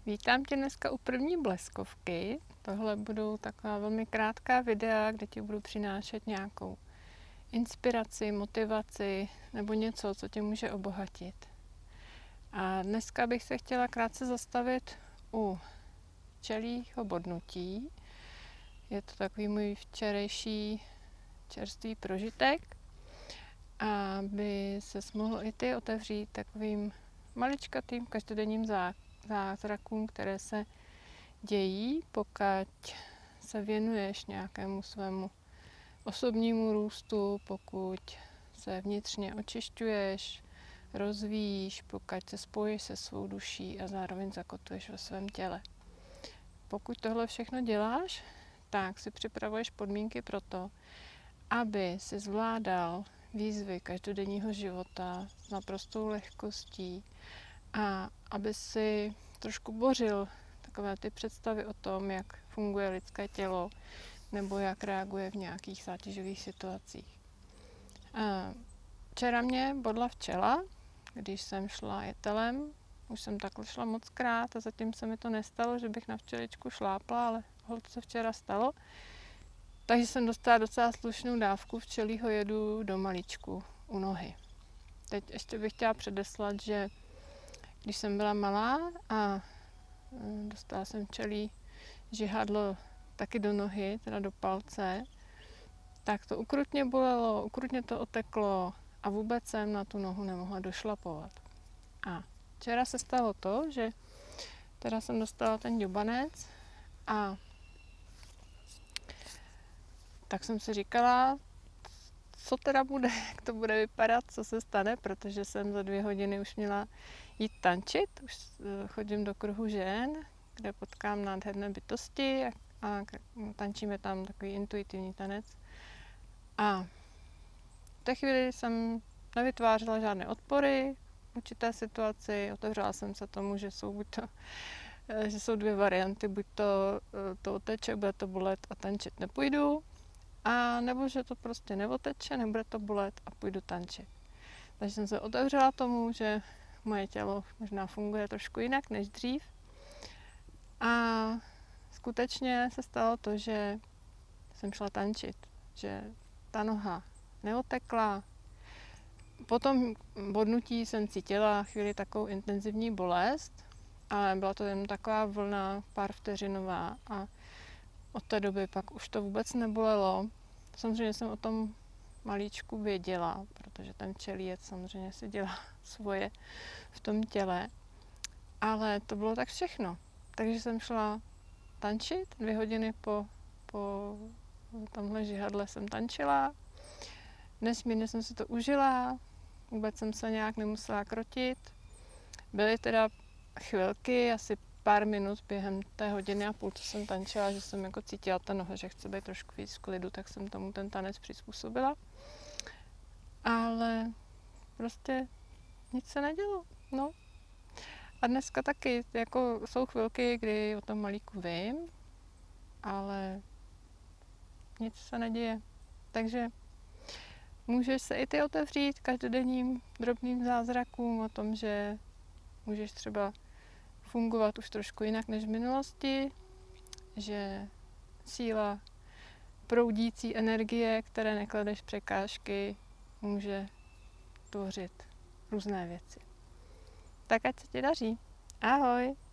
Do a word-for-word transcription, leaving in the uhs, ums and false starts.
Vítám tě dneska u první bleskovky. Tohle budou taková velmi krátká videa, kde ti budu přinášet nějakou inspiraci, motivaci nebo něco, co tě může obohatit. A dneska bych se chtěla krátce zastavit u včelího bodnutí. Je to takový můj včerejší čerstvý prožitek, aby ses mohl i ty otevřít takovým maličkatým každodenním základem. zázrakům, které se dějí, pokud se věnuješ nějakému svému osobnímu růstu, pokud se vnitřně očišťuješ, rozvíjíš, pokud se spojíš se svou duší a zároveň zakotvuješ ve svém těle. Pokud tohle všechno děláš, tak si připravuješ podmínky pro to, aby si zvládal výzvy každodenního života s naprostou lehkostí, a aby si trošku bořil takové ty představy o tom, jak funguje lidské tělo nebo jak reaguje v nějakých zátěžových situacích. Včera mě bodla včela, když jsem šla jetelem. Už jsem takhle šla moc krát a zatím se mi to nestalo, že bych na včeličku šlápla, ale holt se včera stalo. Takže jsem dostala docela slušnou dávku včelího jedu do malíčku u nohy. Teď ještě bych chtěla předeslat, že když jsem byla malá a dostala jsem včelí žihadlo taky do nohy, teda do palce, tak to ukrutně bolelo, ukrutně to oteklo a vůbec jsem na tu nohu nemohla došlapovat. A včera se stalo to, že teda jsem dostala ten ďubanec a tak jsem si říkala, co teda bude, jak to bude vypadat, co se stane, protože jsem za dvě hodiny už měla jít tančit. Už chodím do kruhu žen, kde potkám nádherné bytosti a, a tančíme tam takový intuitivní tanec. A v té chvíli jsem nevytvářela žádné odpory v určité situaci, otevřela jsem se tomu, že jsou buď to, že jsou dvě varianty, buď to, to oteče, bude to bolet a tančit nepůjdu, a nebo že to prostě neoteče, nebude to bolet a půjdu tančit. Takže jsem se otevřela tomu, že moje tělo možná funguje trošku jinak než dřív. A skutečně se stalo to, že jsem šla tančit, že ta noha neotekla. Po tom bodnutí jsem cítila chvíli takovou intenzivní bolest, ale byla to jen taková vlna, pár vteřinová, a od té doby pak už to vůbec nebolelo. Samozřejmě jsem o tom malíčku věděla, protože ten včelí jed samozřejmě si dělá svoje v tom těle. Ale to bylo tak všechno. Takže jsem šla tančit, dvě hodiny po, po tomhle žihadle jsem tančila. Nesmírně jsem si to užila, vůbec jsem se nějak nemusela krotit. Byly teda chvilky, asi pár minut během té hodiny a půl, co jsem tančila, že jsem jako cítila ta noha, že chce být trošku víc v klidu, tak jsem tomu ten tanec přizpůsobila. Ale prostě nic se nedělo, no. A dneska taky, jako jsou chvilky, kdy o tom malíku vím, ale nic se neděje. Takže můžeš se i ty otevřít každodenním drobným zázrakům o tom, že můžeš třeba fungovat už trošku jinak než v minulosti, že síla proudící energie, které nekladeš překážky, může tvořit různé věci. Tak ať se ti daří. Ahoj!